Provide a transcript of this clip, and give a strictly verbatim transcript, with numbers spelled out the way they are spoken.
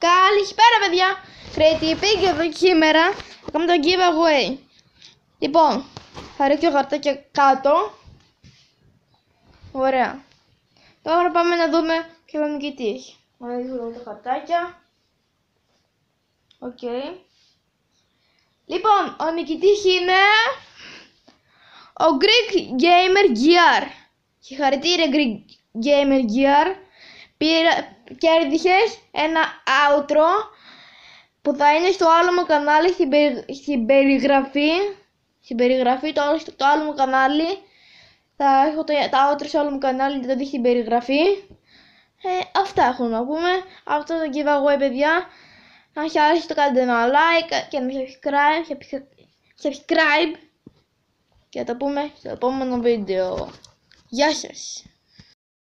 Καλησπέρα παιδιά! Creative Pig εδώ και σήμερα θα κάνουμε το giveaway. Λοιπόν, θα ρίξω χαρτάκια κάτω. Ωραία. Τώρα πάμε να δούμε ποιο θα νικητή έχει. Να ρίξω τα χαρτάκια. Οκ. Okay. Λοιπόν, ο νικητής είναι ο Greek Gamer Gear. Συγχαρητήρια Greek Gamer Gear. Πήρα, κέρδισες ένα outro που θα είναι στο άλλο μου κανάλι, στην, περι, στην περιγραφή. Στην περιγραφή, το, το άλλο μου κανάλι. Θα έχω το, τα outro σε άλλο μου κανάλι, θα το δει στην περιγραφή. Ε, αυτά έχουμε να πούμε. Αυτό το giveaway, παιδιά. Αν σας άρεσε το κάντε ένα like και ένα subscribe, subscribe και θα τα πούμε στο επόμενο βίντεο. Γεια σας!